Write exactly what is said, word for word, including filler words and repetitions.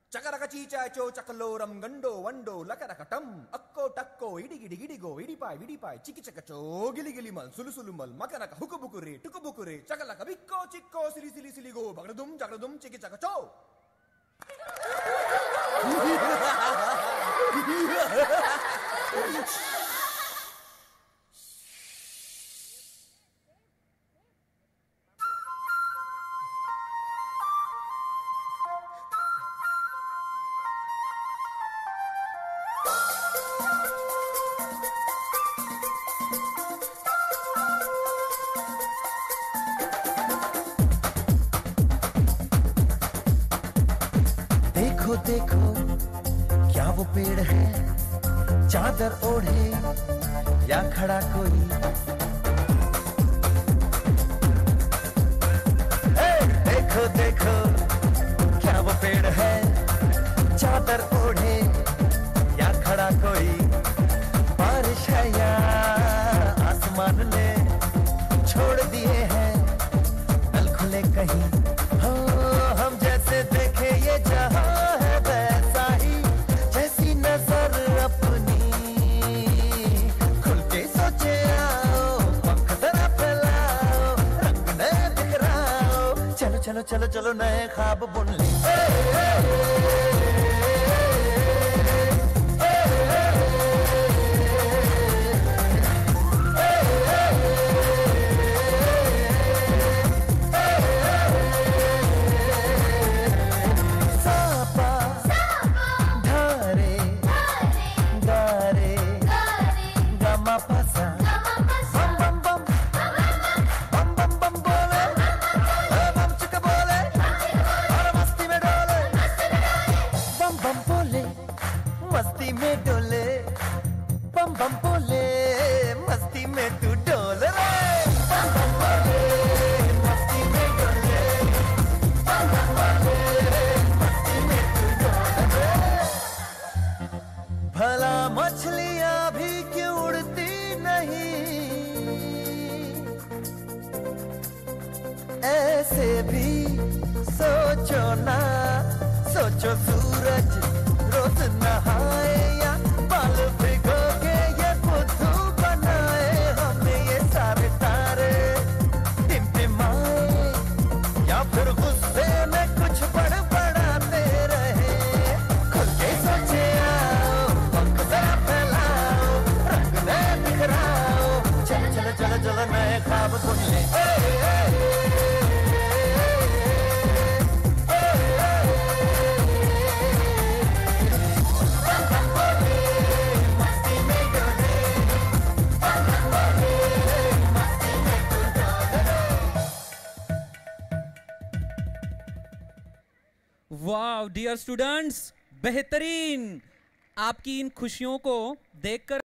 చకరక చీచాచో చకలోరం గండో వండో లకరకటం అక్కో టక్కో ఇడిగిడి గిడిగో ఇడిపాయ్ విడిపాయ్ చికి చకచో గిలిగిలి మల్ సులుసులు మల్ మకనక హుకుబుకురే టుకుబుకురే చకలక బిక్కో చిక్కో సిలి సిలి సిలిగో బగడదుం జగడదుం చికి చకచో. देखो देखो क्या वो पेड़ है, चादर ओढ़े या खड़ा कोई. हे देखो देखो क्या वो पेड़ है, चादर ओढ़े या खड़ा कोई. बारिश है या आसमान ने छोड़ दिए हैं नल खुले कहीं. हो हम जैसे देखे ये जहां है वैसा ही, जैसी नजर अपनी खुल के सोचे आओ, पंख जरा फैलाओ, रंग नए बिखराओ. चलो चलो चलो चलो नए ख्वाब बुन ले. मस्ती में डोले बम बम बोले, मस्ती में तू डोल रे. बम बम बोले मस्ती में डोले, बम बम बोले मस्ती में तू डोल रे. भला मछलियां भी क्यों उड़ती नहीं, ऐसे भी सोचो ना. सोचो सूरज रोज नहाए या बाल भिगो के ये बुद्धू बनाए. हमें ये सारे तारे टिमटिमाए या फिर गुस्से में कुछ बड़बड़ाते रहे. खुद के सोचे आओ, पंख जरा फैलाओ, रंग नए बिखराओ. चलो चलो चलो चलो नए ख्वाब बुन ले. वाह डियर स्टूडेंट्स, बेहतरीन. आपकी इन खुशियों को देखकर